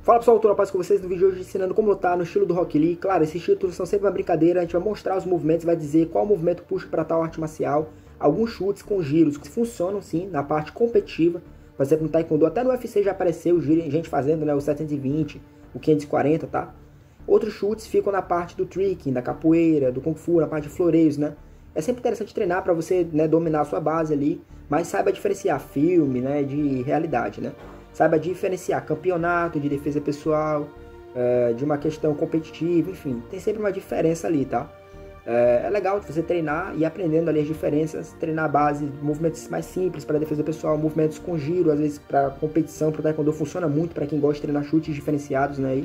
Fala pessoal, eu tô na paz com vocês no vídeo de hoje ensinando como lutar no estilo do Rock Lee. Claro, esses títulos são sempre uma brincadeira, a gente vai mostrar os movimentos, vai dizer qual movimento puxa para tal arte marcial, alguns chutes com giros que funcionam sim na parte competitiva. Por exemplo, no Taekwondo, até no UFC já apareceu gente fazendo, né, o 720, o 540, tá? Outros chutes ficam na parte do tricking, da capoeira, do Kung Fu, na parte de floreios, né? É sempre interessante treinar para você, né, dominar a sua base ali, mas saiba diferenciar filme, né, de realidade, né? Saiba diferenciar campeonato de defesa pessoal, de uma questão competitiva, enfim, tem sempre uma diferença ali, tá? É legal você treinar e ir aprendendo ali as diferenças, treinar a base, movimentos mais simples para defesa pessoal, movimentos com giro, às vezes para competição, para o Taekwondo funciona muito para quem gosta de treinar chutes diferenciados, né?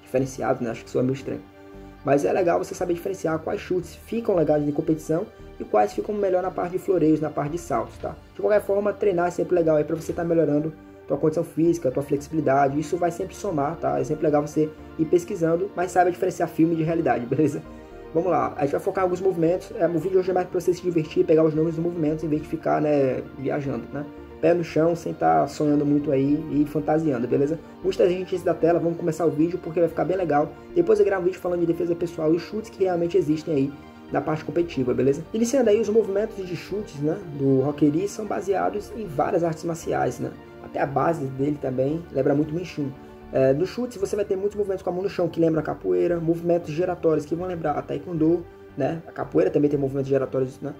Acho que isso é meio estranho. Mas é legal você saber diferenciar quais chutes ficam legais de competição e quais ficam melhor na parte de floreios, na parte de saltos, tá? De qualquer forma, treinar é sempre legal aí para você estar melhorando tua condição física, tua flexibilidade, isso vai sempre somar, tá? É sempre legal você ir pesquisando, mas saiba diferenciar filme de realidade, beleza? Vamos lá, a gente vai focar em alguns movimentos, o vídeo hoje é mais para você se divertir, pegar os nomes dos movimentos em vez de ficar, né, viajando, né? Pé no chão, sem estar sonhando muito aí e fantasiando, beleza? Muita gente da tela, vamos começar o vídeo porque vai ficar bem legal. Depois eu gravo um vídeo falando de defesa pessoal e os chutes que realmente existem aí na parte competitiva, beleza? Iniciando aí, os movimentos de chutes, né, do Rock Lee são baseados em várias artes marciais, né? Até a base dele também lembra muito o Wing Chun. No chutes você vai ter muitos movimentos com a mão no chão que lembram a capoeira, movimentos giratórios que vão lembrar a Taekwondo, né? A capoeira também tem movimentos giratórios, né?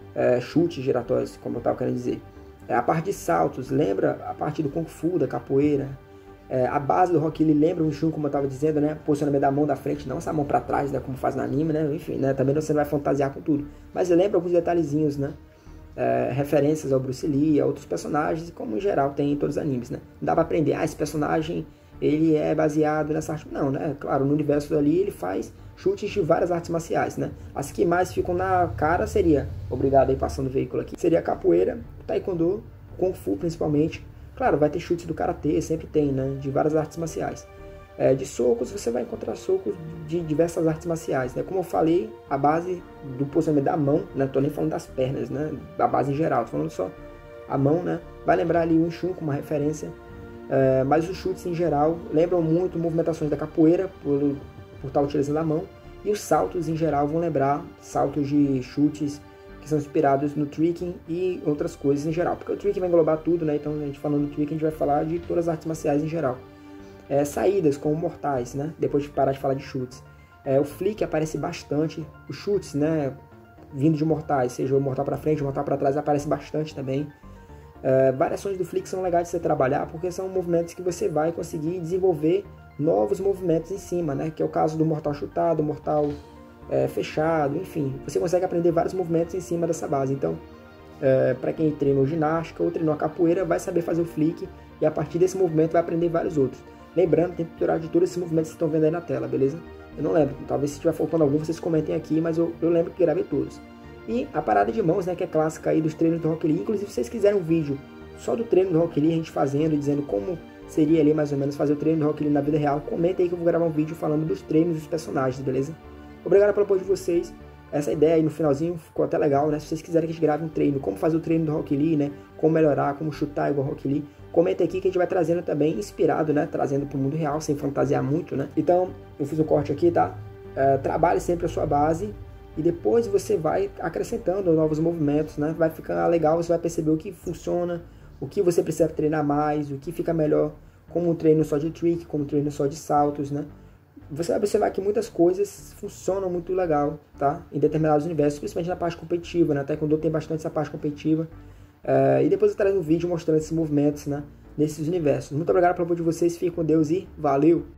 Chutes giratórios, como eu estava querendo dizer. A parte de saltos lembra a parte do Kung Fu, da capoeira. A base do Rock Lee lembra o Wing Chun, como eu estava dizendo, né? Posicionamento da mão da frente, não essa mão para trás, né? Como faz no anime, né? Enfim, né? Também você não vai fantasiar com tudo. Mas lembra alguns detalhezinhos, né? Referências ao Bruce Lee, a outros personagens, como em geral tem em todos os animes, né? Não dá pra aprender, esse personagem, ele é baseado nessa arte. Não, né? Claro, no universo ali ele faz chutes de várias artes marciais, né? As que mais ficam na cara seria, obrigado aí passando o veículo aqui, seria a capoeira, Taekwondo, Kung Fu principalmente. Claro, vai ter chutes do Karatê, sempre tem, né? De várias artes marciais. De socos, você vai encontrar socos de diversas artes marciais, né? Como eu falei, a base do posicionamento da mão, né? Não tô nem falando das pernas, né? Da base em geral, tô falando só a mão, né? Vai lembrar ali o Wing Chun como uma referência, mas os chutes em geral lembram muito movimentações da capoeira, por estar utilizando a mão, e os saltos em geral vão lembrar saltos de chutes que são inspirados no tricking e outras coisas em geral, porque o tricking vai englobar tudo, né? Então, a gente falando do tricking, a gente vai falar de todas as artes marciais em geral. Saídas como mortais, né? Depois de parar de falar de chutes. O flick aparece bastante. Os chutes, né? Vindo de mortais, seja o mortal para frente, o mortal para trás, aparece bastante também. Variações do flick são legais de você trabalhar porque são movimentos que você vai conseguir desenvolver novos movimentos em cima, né? Que é o caso do mortal chutado, mortal fechado, enfim. Você consegue aprender vários movimentos em cima dessa base. Então, para quem treinou ginástica ou treinou a capoeira, vai saber fazer o flick e a partir desse movimento vai aprender vários outros. Lembrando, tem tutorial de todos esses movimentos que estão vendo aí na tela, beleza? Eu não lembro, talvez se estiver faltando algum, vocês comentem aqui, mas eu lembro que gravei todos. E a parada de mãos, né, que é clássica aí dos treinos do Rock Lee. Inclusive, se vocês quiserem um vídeo só do treino do Rock Lee, a gente fazendo e dizendo como seria ali mais ou menos fazer o treino do Rock Lee na vida real, comenta aí que eu vou gravar um vídeo falando dos treinos dos personagens, beleza? Obrigado pelo apoio de vocês. Essa ideia aí no finalzinho ficou até legal, né? Se vocês quiserem que a gente grave um treino, como fazer o treino do Rock Lee, né? Como melhorar, como chutar igual Rock Lee, comenta aqui que a gente vai trazendo também, inspirado, né? Trazendo para o mundo real, sem fantasiar muito, né? Então, eu fiz um corte aqui, tá? Trabalhe sempre a sua base e depois você vai acrescentando novos movimentos, né? Vai ficar legal, você vai perceber o que funciona, o que você precisa treinar mais, o que fica melhor, como um treino só de trick, como um treino só de saltos, né? Você vai observar que muitas coisas funcionam muito legal, tá? Em determinados universos, principalmente na parte competitiva, né? Taekwondo tem bastante essa parte competitiva. E depois eu trago um vídeo mostrando esses movimentos, né? Nesses universos. Muito obrigado pelo apoio de vocês, fiquem com Deus e valeu!